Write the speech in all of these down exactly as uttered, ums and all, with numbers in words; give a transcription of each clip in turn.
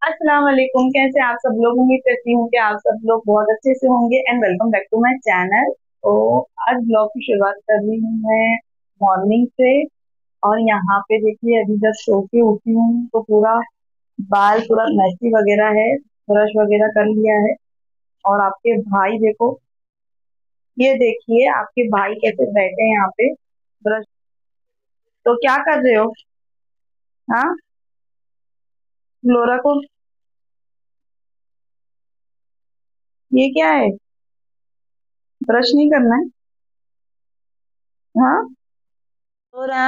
अस्सलाम वालेकुम। कैसे आप सब लोग? उम्मीद करती हूँ कि आप सब लोग बहुत अच्छे से होंगे and welcome back to my channel. तो आज ब्लॉग की शुरुआत कर रही हूँ मैं मॉर्निंग से। और यहाँ पे देखिए अभी जस्ट सो के उठी हूँ तो पूरा बाल पूरा मैसी वगैरह है। ब्रश वगैरह कर लिया है। और आपके भाई देखो, ये देखिए आपके भाई कैसे बैठे हैं यहाँ पे ब्रश। तो क्या कर रहे हो? हाँ, फ्लोरा को ये क्या है? ब्रश नहीं करना है? हाँ, फ्लोरा,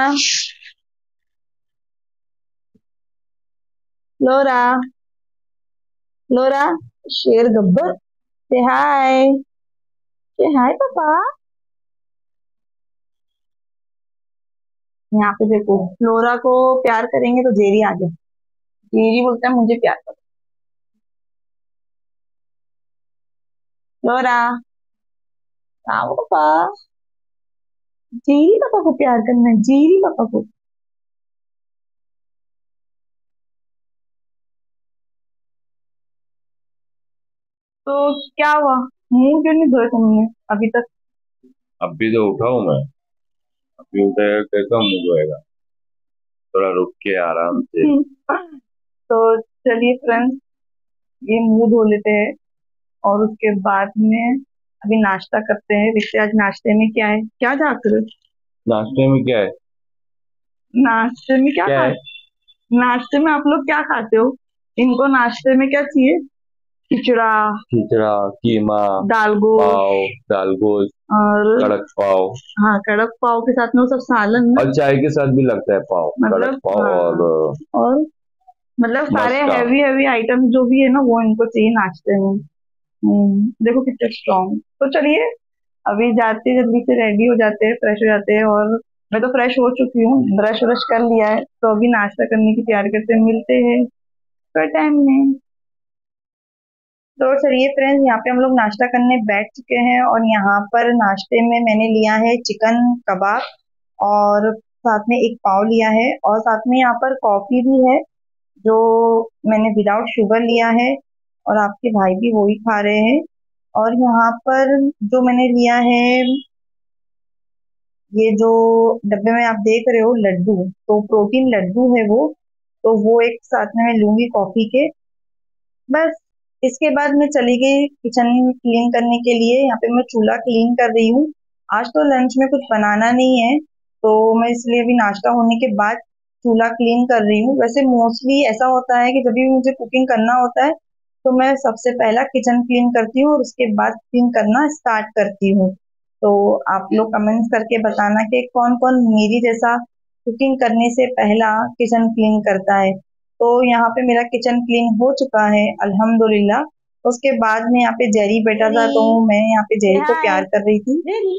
फ्लोरा, फ्लोरा, शेर गब्बर, से हाय, से हाय पापा। यहाँ पे देखो, फ्लोरा को प्यार करेंगे तो जेरी आ गया। जेरी बोलता है मुझे प्यार करो। फ्लोरा, आओ पापा। जेरी पापा को प्यार करना है, जेरी पापा को। तो क्या हुआ? मुंह क्यों नहीं धोए तुमने अभी तक? अभी तो उठा हूं मैं। अभी उठेगा कैसा मुंह धोएगा। थोड़ा रुक के आराम से। तो चलिए फ्रेंड्स, ये मुंह धो लेते हैं और उसके बाद में अभी नाश्ता करते हैं। वैसे आज नाश्ते में क्या है? क्या जा कर नाश्ते में क्या है? नाश्ते में क्या क्या खा है? नाश्ते में आप लोग क्या खाते हो? इनको नाश्ते में क्या चाहिए? खिचड़ा, खिचड़ा, कीमा, दाल गोश्त पाव, दाल गोश्त, और कड़क पाव। हाँ, कड़क पाव के साथ में वो सब सालन ना। और चाय के साथ भी लगता है पाव, कड़क मतलब पाव हाँ, और और मतलब सारे मस्का। हैवी हैवी आइटम जो भी है ना वो इनको चाहिए नाश्ते में। हम्म, देखो कितने स्ट्रॉन्ग। तो चलिए अभी जाते जल्दी से रेडी हो जाते हैं, फ्रेश हो जाते हैं। और मैं तो फ्रेश हो चुकी हूँ, ब्रश व्रश कर लिया है, तो अभी नाश्ता करने की तैयारी करते हैं। मिलते हैं थोड़ा टाइम में। तो चलिए फ्रेंड्स, यहाँ पे हम लोग नाश्ता करने बैठ चुके हैं और यहाँ पर नाश्ते में मैंने लिया है चिकन कबाब और साथ में एक पाव लिया है और साथ में यहाँ पर कॉफी भी है जो मैंने विदाउट शुगर लिया है। और आपके भाई भी वही खा रहे हैं। और यहाँ पर जो मैंने लिया है, ये जो डब्बे में आप देख रहे हो लड्डू, तो प्रोटीन लड्डू है वो। तो वो एक साथ में मैं लूंगी कॉफी के। बस इसके बाद मैं चली गई किचन क्लीन करने के लिए। यहाँ पे मैं चूल्हा क्लीन कर रही हूँ। आज तो लंच में कुछ बनाना नहीं है, तो मैं इसलिए अभी नाश्ता होने के बाद चूल्हा क्लीन कर रही हूँ। वैसे मोस्टली ऐसा होता है कि जब भी मुझे कुकिंग करना होता है तो मैं सबसे पहला किचन क्लीन करती हूँ और उसके बाद क्लीन करना स्टार्ट करती हूँ। तो आप लोग कमेंट्स करके बताना कि कौन कौन मेरी जैसा कुकिंग करने से पहला किचन क्लीन करता है। तो यहाँ पे मेरा किचन क्लीन हो चुका है अल्हम्दुलिल्लाह। उसके बाद में यहाँ पे जेरी बैठा था तो मैं यहाँ पे जेरी को प्यार कर रही थी। जेरी,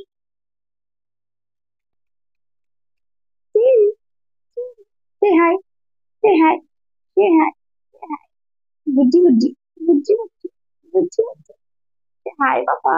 से हाय, से हाय, से हाय, गुज्जी गुज्जी, गुज्जी गुज्जी, गुज्जी गुज्जी, हाय पापा।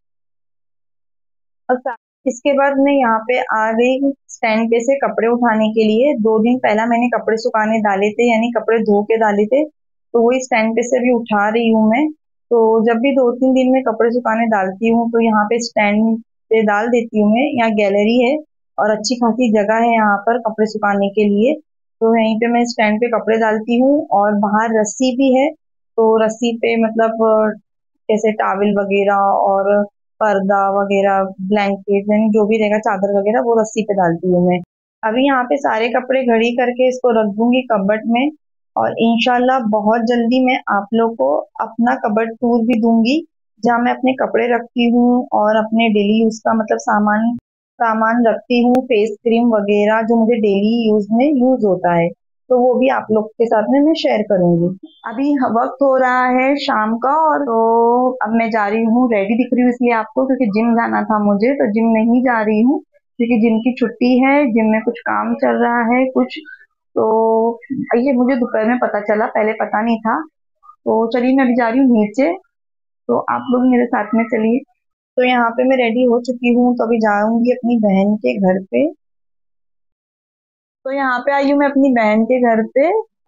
और सा- इसके बाद मैं यहाँ पे आ गई स्टैंड पे से कपड़े उठाने के लिए। दो दिन पहला मैंने कपड़े सुखाने डाले थे, यानी कपड़े धो के डाले थे, तो वही स्टैंड पे से भी उठा रही हूँ मैं। तो जब भी दो तीन दिन में कपड़े सुखाने डालती हूँ तो यहाँ पे स्टैंड पे डाल देती हूँ मैं। यहाँ गैलरी है और अच्छी खासी जगह है यहाँ पर कपड़े सुखाने के लिए। तो यहीं पे मैं स्टैंड पे कपड़े डालती हूँ और बाहर रस्सी भी है। तो रस्सी पे मतलब अ, जैसे टावल वगैरह और पर्दा वगैरह, ब्लैंकेट यानी जो भी रहेगा, चादर वगैरह, वो रस्सी पे डालती हूँ मैं। अभी यहाँ पे सारे कपड़े घड़ी करके इसको रख दूंगी कबर्ड में। और इंशाल्लाह बहुत जल्दी मैं आप लोग को अपना कबर्ड टूर भी दूंगी, जहाँ मैं अपने कपड़े रखती हूँ और अपने डेली यूज का मतलब सामान सामान रखती हूँ, फेस क्रीम वगैरह जो मुझे डेली यूज में यूज होता है। तो वो भी आप लोग के साथ में मैं शेयर करूंगी। अभी वक्त हो रहा है शाम का और तो अब मैं जा रही हूँ। रेडी दिख रही हूँ इसलिए आपको, क्योंकि जिम जाना था मुझे, तो जिम नहीं जा रही हूँ क्योंकि जिम की छुट्टी है। जिम में कुछ काम चल रहा है कुछ। तो ये मुझे दोपहर में पता चला, पहले पता नहीं था। तो चलिए मैं अभी जा रही हूँ नीचे, तो आप लोग मेरे साथ में चलिए। तो यहाँ पे मैं रेडी हो चुकी हूँ, तो अभी जाऊंगी अपनी बहन के घर पे। तो यहाँ पे आई हूँ मैं अपनी बहन के घर पे।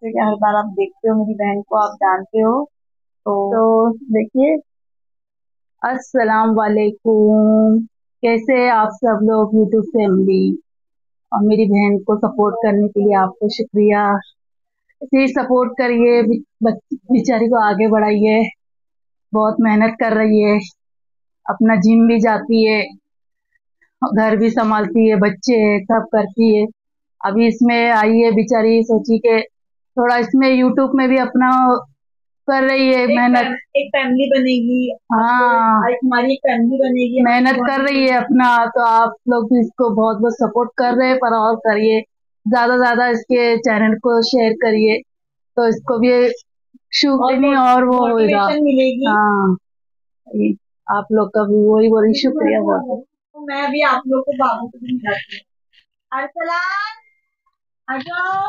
जैसे कि हर बार आप देखते हो मेरी बहन को, आप जानते हो। तो, तो देखिए, अस्सलाम वालेकुम। कैसे हैं आप सब लोग यूट्यूब फैमिली, और मेरी बहन को सपोर्ट करने के लिए आपको शुक्रिया। ऐसे ही सपोर्ट करिए, बेचारी को आगे बढ़ाइए। बहुत मेहनत कर रही है, अपना जिम भी जाती है, घर भी संभालती है, बच्चे सब करती है। अभी इसमें आई है बेचारी, सोची के थोड़ा इसमें यूट्यूब में भी अपना कर रही है मेहनत, एक फैमिली बनेगी। हाँ, एक हमारी एक फैमिली बनेगी, मेहनत कर रही है अपना। तो आप लोग भी इसको बहुत बहुत सपोर्ट कर रहे हैं, पर और करिए, ज्यादा ज्यादा इसके चैनल को शेयर करिए, तो इसको भी शुक्रिया और वो होगा, मिलेगी। हाँ, आप लोग का भी वही बोली शुक्रिया बहुत। तो मैं भी आप लोग को बाबू को भी मिलाती हूँ। अरसलान, आ जाओ।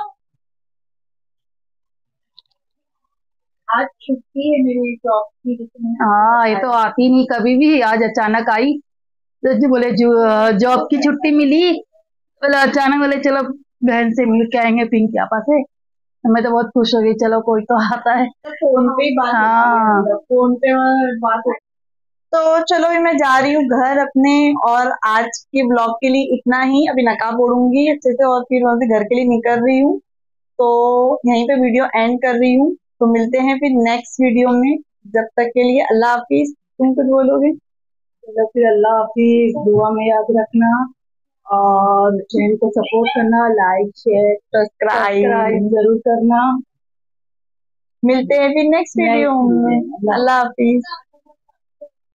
आज छुट्टी है मेरी जॉब की। हाँ, ये तो आती नहीं कभी भी, आज अचानक आई। तो जी बोले जॉब की छुट्टी मिली, बोले अचानक, बोले चलो बहन से मिल के आएंगे पिंकी आपा से। मैं तो बहुत खुश हो गई, चलो कोई तो आता है। तो फोन पे ही बात हाँ, होती है, फोन पे बात होती है। तो चलो मैं जा रही हूँ घर अपने, और आज के ब्लॉग के लिए इतना ही। अभी नकाब ओढ़ूंगी अच्छे से, और फिर वहां से घर के लिए निकल रही हूँ। तो यहीं पे वीडियो एंड कर रही हूँ। तो मिलते हैं फिर नेक्स्ट वीडियो में। जब तक के लिए अल्लाह हाफिज। तुम कुछ बोलोगे? चलो फिर अल्लाह हाफिज, दुआ में याद रखना, और चैनल को सपोर्ट करना, लाइक शेयर सब्सक्राइब जरूर करना। मिलते हैं फिर नेक्स्ट वीडियो में। अल्लाह हाफिज।